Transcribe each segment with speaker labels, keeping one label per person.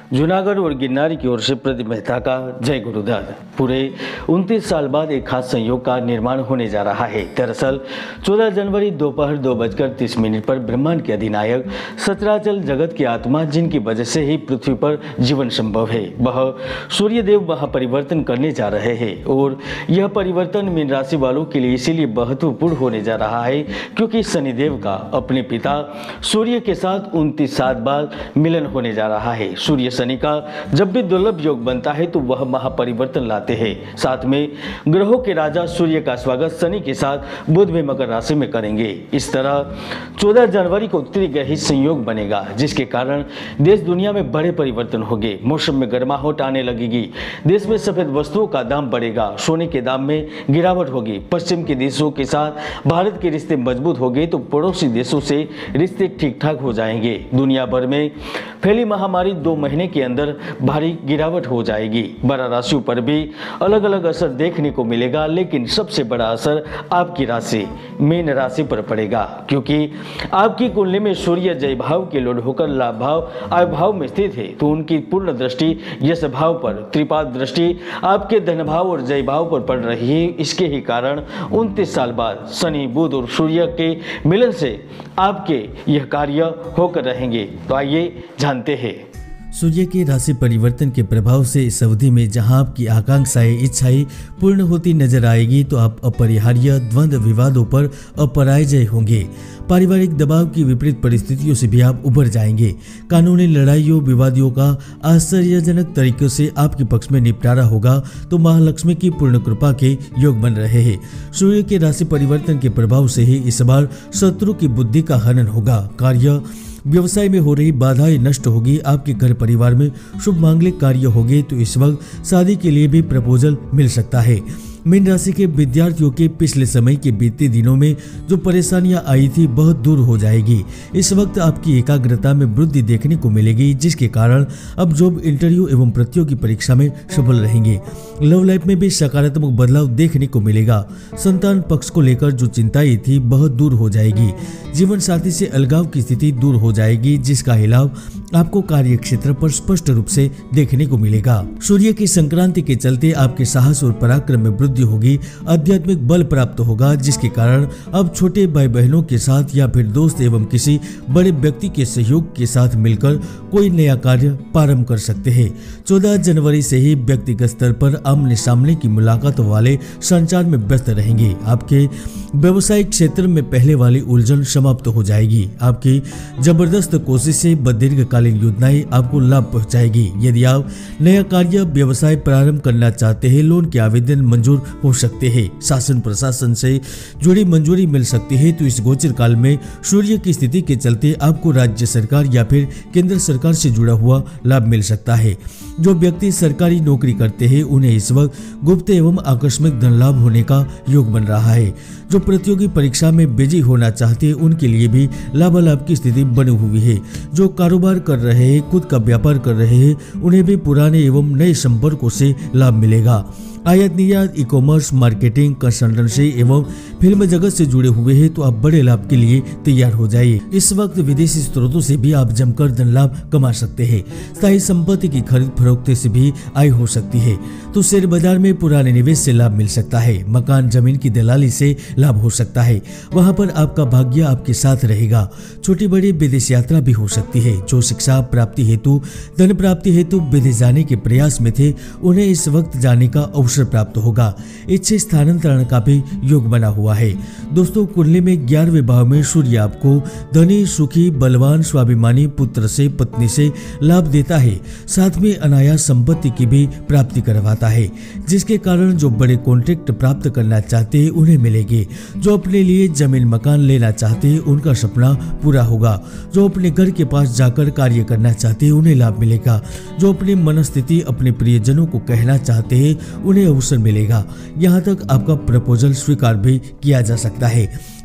Speaker 1: जूनागढ़ और गिरनारी की ओर से प्रदीप मेहता का जय गुरुदत्त। पूरे 29 साल बाद एक खास संयोग का निर्माण होने जा रहा है। दरअसल 14 जनवरी दोपहर 2:30 पर ब्रह्मांड के अधिनायक सचराचर जगत की आत्मा, जिनकी वजह से ही पृथ्वी पर जीवन संभव है, वह सूर्यदेव महापरिवर्तन करने जा रहे हैं। और यह परिवर्तन मीन राशि वालों के लिए इसीलिए महत्वपूर्ण होने जा रहा है क्योंकि शनिदेव का अपने पिता सूर्य के साथ 29 साल बाद मिलन होने जा रहा है। सूर्य शनि का जब भी दुर्लभ योग बनता है तो वह महापरिवर्तन लाते हैं। साथ में ग्रहों के राजा सूर्य का स्वागत शनि के साथ बुध भी मकर राशि में करेंगे। इस तरह 14 जनवरी को त्रिग्रही संयोग बनेगा, जिसके कारण देश दुनिया में बड़े परिवर्तन होंगे। मौसम में गर्माहट आने लगेगी, देश में सफेद वस्तुओं का दाम बढ़ेगा, सोने के दाम में गिरावट होगी। पश्चिम के देशों के साथ भारत के रिश्ते मजबूत हो गए तो पड़ोसी देशों से रिश्ते ठीक ठाक हो जाएंगे। दुनिया भर में फैली महामारी 2 महीने के अंदर भारी गिरावट हो जाएगी। 12 राशियों पर भी अलग अलग असर देखने को मिलेगा, लेकिन सबसे बड़ा असर आपकी राशि मीन राशि पर पड़ेगा, क्योंकि आपकी कुंडली में सूर्य जय भाव के लॉर्ड होकर लाभ भाव आय भाव में स्थित है। तो उनकी पूर्ण दृष्टि यश भाव पर, त्रिपाद दृष्टि आपके धन भाव और जय भाव पर पड़ रही है। इसके ही कारण 29 साल बाद शनि, बुध और सूर्य के मिलन से आपके यह कार्य होकर रहेंगे। तो आइए जानते हैं।
Speaker 2: सूर्य के राशि परिवर्तन के प्रभाव से इस अवधि में जहां आपकी आकांक्षाएं, इच्छाएं पूर्ण होती नजर आएगी तो आप अपरिहार्य द्वंद्व विवादों पर अपराजय होंगे। पारिवारिक दबाव की विपरीत परिस्थितियों से भी आप उबर जाएंगे। कानूनी लड़ाइयों, विवादियों का आश्चर्यजनक तरीकों से आपके पक्ष में निपटारा होगा तो महालक्ष्मी की पूर्ण कृपा के योग बन रहे हैं। सूर्य के राशि परिवर्तन के प्रभाव से ही इस बार शत्रु की बुद्धि का हनन होगा। कार्य व्यवसाय में हो रही बाधाएं नष्ट होगी। आपके घर परिवार में शुभ मांगलिक कार्य होंगे तो इस वक्त शादी के लिए भी प्रपोजल मिल सकता है। मीन राशि के विद्यार्थियों के पिछले समय के बीते दिनों में जो परेशानियां आई थी बहुत दूर हो जाएगी। इस वक्त आपकी एकाग्रता में वृद्धि देखने को मिलेगी, जिसके कारण अब जॉब, इंटरव्यू एवं प्रतियोगी परीक्षा में सफल रहेंगे। लव लाइफ में भी सकारात्मक बदलाव देखने को मिलेगा। संतान पक्ष को लेकर जो चिंताएं थी बहुत दूर हो जाएगी। जीवन साथी से अलगाव की स्थिति दूर हो जाएगी, जिसका हिलाव आपको कार्य क्षेत्र पर स्पष्ट रूप से देखने को मिलेगा। सूर्य की संक्रांति के चलते आपके साहस और पराक्रम में वृद्धि होगी। आध्यात्मिक बल प्राप्त होगा, जिसके कारण अब छोटे भाई बहनों के साथ या फिर दोस्त एवं किसी बड़े व्यक्ति के सहयोग के साथ मिलकर कोई नया कार्य प्रारंभ कर सकते हैं। 14 जनवरी से ही व्यक्तिगत स्तर पर आमने सामने की मुलाकात वाले संचार में व्यस्त रहेंगे। आपके व्यवसायिक क्षेत्र में पहले वाली उलझन समाप्त हो जाएगी। आपकी जबरदस्त कोशिश से दीर्घकालीन योजनाएं आपको लाभ पहुंचाएगी। यदि आप नया कार्य, व्यवसाय प्रारंभ करना चाहते हैं, लोन के आवेदन मंजूर हो सकते हैं। शासन प्रशासन से जुड़ी मंजूरी मिल सकती है। तो इस गोचर काल में सूर्य की स्थिति के चलते आपको राज्य सरकार या फिर केंद्र सरकार से जुड़ा हुआ लाभ मिल सकता है। जो व्यक्ति सरकारी नौकरी करते हैं उन्हें इस वक्त गुप्त एवं आकस्मिक धन लाभ होने का योग बन रहा है। जो प्रतियोगी परीक्षा में बिजी होना चाहते हैं उनके लिए भी लाभालाभ की स्थिति बनी हुई है। जो कारोबार कर रहे हैं, खुद का व्यापार कर रहे हैं, उन्हें भी पुराने एवं नए संपर्कों से लाभ मिलेगा। आयात निर्यात, ई कॉमर्स, मार्केटिंग, कंसल्टेंसी एवं फिल्म जगत से जुड़े हुए हैं तो आप बड़े लाभ के लिए तैयार हो जाइए। इस वक्त विदेशी स्रोतों से भी आप जमकर धन लाभ कमा सकते हैं। स्थायी संपत्ति की खरीद फरोख्त से भी आय हो सकती है। तो शेयर बाजार में पुराने निवेश से लाभ मिल सकता है। मकान, जमीन की दलाली से लाभ हो सकता है। वहां पर आपका भाग्य आपके साथ रहेगा। छोटी बड़ी विदेश यात्रा भी हो सकती है। जो शिक्षा प्राप्ति हेतु, धन प्राप्ति हेतु विदेश जाने के प्रयास में थे, उन्हें इस वक्त जाने का अवसर प्राप्त होगा। इच्छा स्थानांतरण का भी योग बना हुआ है। दोस्तों, कुंडली में 11वें भाव में सूर्य आपको धनी, सुखी, बलवान, स्वाभिमानी पुत्र से, पत्नी से लाभ देता है। साथ में अनायास संपत्ति की भी प्राप्ति करवाता है, जिसके कारण जो बड़े कॉन्ट्रैक्ट प्राप्त करना चाहते हैं उन्हें मिलेंगे। जो अपने लिए जमीन, मकान लेना चाहते हैं उनका सपना पूरा होगा। जो अपने घर के पास जाकर कार्य करना चाहते हैं उन्हें लाभ मिलेगा। जो अपनी मनस्थिति अपने प्रियजनों को कहना चाहते हैं उन्हें अवसर मिलेगा। यहाँ तक आपका प्रपोजल स्वीकार भी किया जा सकता है।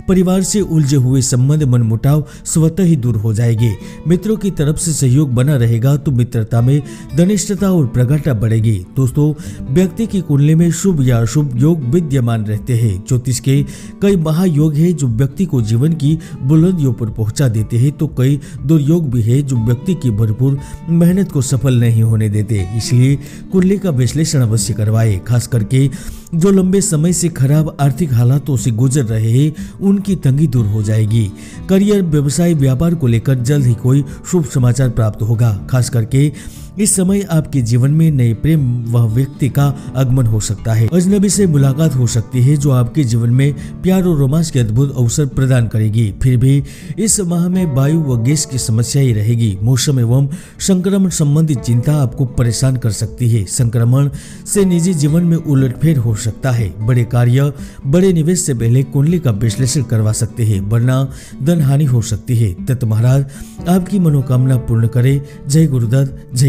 Speaker 2: परिवार से उलझे हुए संबंध मनमुटाव स्वतः ही दूर हो जाएंगे। मित्रों की तरफ से सहयोग बना रहेगा तो मित्रता में घनिष्ठता और प्रगाढ़ता बढ़ेगी। दोस्तों, व्यक्ति की कुंडली में शुभ या अशुभ योग विद्यमान रहते हैं। ज्योतिष के कई महायोग है जो व्यक्ति को जीवन की बुलंदियों पर पहुंचा देते हैं, तो कई दुर्योग भी है जो व्यक्ति की भरपूर मेहनत को सफल नहीं होने देते। इसलिए कुंडली का विश्लेषण अवश्य करवाएं। खास करके जो लंबे समय से खराब आर्थिक हालातों से गुजर रहे हैं, उनकी तंगी दूर हो जाएगी। करियर, व्यवसाय, व्यापार को लेकर जल्द ही कोई शुभ समाचार प्राप्त होगा। खास करके इस समय आपके जीवन में नए प्रेम व व्यक्ति का आगमन हो सकता है। अजनबी से मुलाकात हो सकती है जो आपके जीवन में प्यार और रोमांस के अद्भुत अवसर प्रदान करेगी। फिर भी इस माह में वायु व गैस की समस्या ही रहेगी। मौसम एवं संक्रमण संबंधित चिंता आपको परेशान कर सकती है। संक्रमण से निजी जीवन में उलटफेर हो सकता है। बड़े कार्य, बड़े निवेश से पहले कुंडली का विश्लेषण करवा सकते हैं, वरना धन हानि हो सकती है। दत्त महाराज आपकी मनोकामना पूर्ण करे। जय गुरुदत्त। जय